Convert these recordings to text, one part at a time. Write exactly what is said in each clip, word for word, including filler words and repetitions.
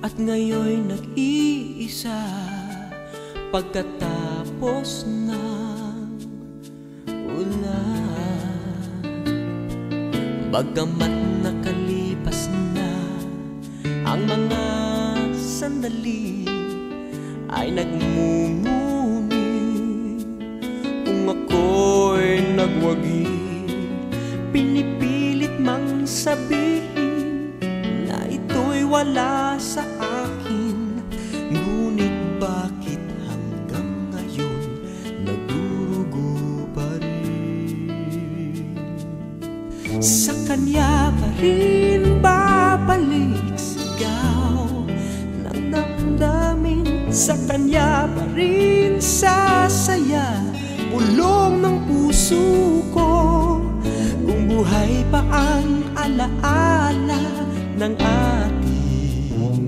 at ngayon'y nag-iisa pagkatapos ng ulan. Bagamat nakalipas na ang mga sandali, ay nagmumuni kung ako'y nagwagi. Pinipilit mang sabihin na ito'y wala sa akin, ngunit bakit hanggang ngayon nagdurugo pa rin? Sa kanya pa rin babalik sigaw ng damdamin, sa kanya pa rin sasaya pulong ng puso ko. Kung buhay pa ang alaala ng ating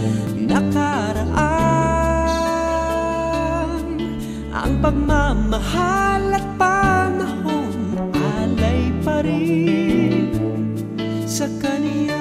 nakaraan, ang pagmamahal at panahon alay pa rin sa kanya.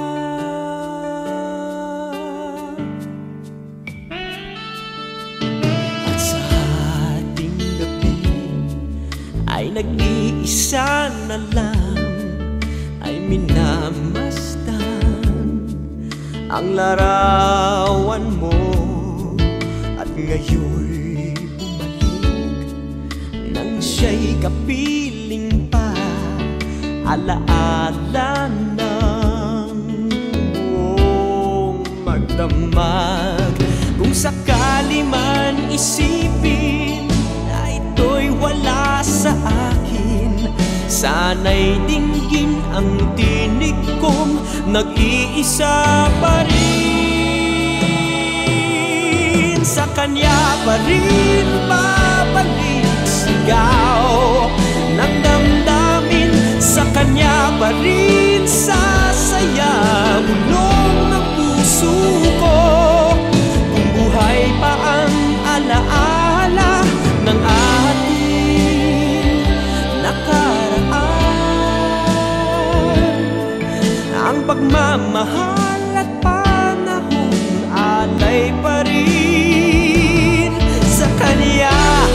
At sa ating gabi ay nag-iisa na lang, ay minamasdan ang larawan mo. At ngayon'y bumalik nang siya'y kapiling pa, alaala ng buong magdamag. Kung sakali man isipin na ito'y wala sa akin, sana'y dinggin ang tinig kong nag-iisa pa rin. Sa kanya pa rin babalik sigaw ng damdamin, sa kanya pa rin sasaya bulong ng puso ko. Kung buhay pa ang alaala ng ating nakaraan, ang pagmamahal at panahon alay pa rin sa kanya.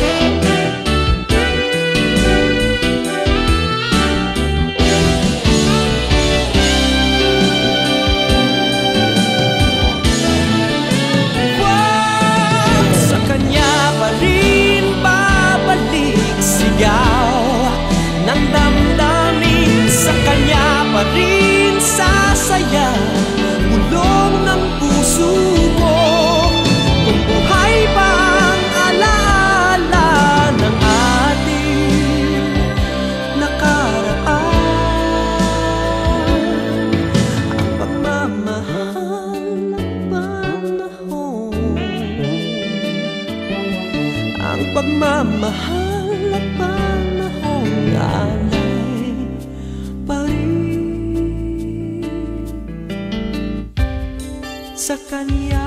Sa kanya pa rin babalik sigaw ng damdamin, sa kanya pa rin sasaya bulong ng puso ko. Kung buhay pa ang alaala ng ating nakaraan, ang pagmamahal ng panahon, ang pagmamahal ng panahon alay pa rin sa kanya.